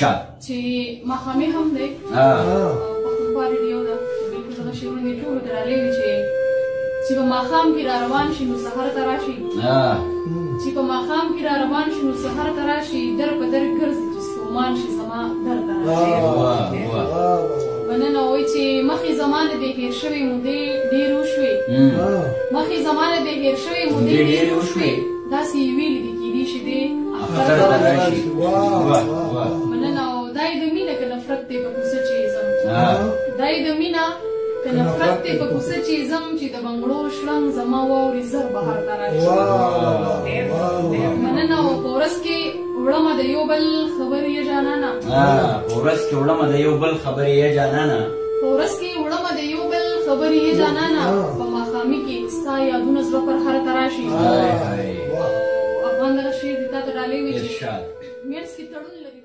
ارشاد چې ماښامي هم دی پښتونخوا ریډیو ده بالکل دغه شعرونه مې ټولو ته رالیږي چې په ماښام کې را روان شي نو سحر ته راشي چې په ماښام کې را روان شي نو سحر ته راشي در په در ګرځي چې ستومان شي زما در ته راشي مننه وایي چې مخکې زمانه دې هېر شوې مودې ډېرې وشوې مخکې زمانه دې هېر شوې مودې ډېرې وشوې داسې یې ویلې دي کېدای شي دې اختر ته راشي مننه او دا یې د مینه که نفرت دی په کوڅه چې ځم دا یې د مینه که نفرت دی په کوڅه چې ځم چې د بنګړو شړنګ زما واورې زر بهر ته راشي مننه او په ورځ کې وړمه د یو بل خبرې یې جانانه په ورځ کې وړمه د یو بل خبرې یې جانانه په ورځ کې وړمه د یو بل خبرې یې جانانه په ماښامي کې ستا یادونه زړه پر هر ته راشي افغان دغه شعر دې تا ته ډالۍ وي چې منځ کې تړون لري